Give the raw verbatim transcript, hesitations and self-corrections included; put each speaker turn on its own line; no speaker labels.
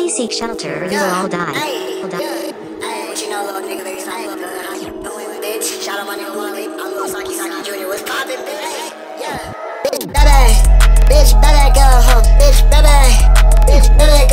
Please seek shelter or you will all die.
Hey,
All die.
hey, what you know, little nigga, baby, stop looking how you doing, bitch? Shout out my nigga Wally, I'm Lil Saki Saki Junior What's poppin', bitch? Yeah. Bitch, baby, bitch, baby, girl, huh? Bitch, baby, bitch, baby.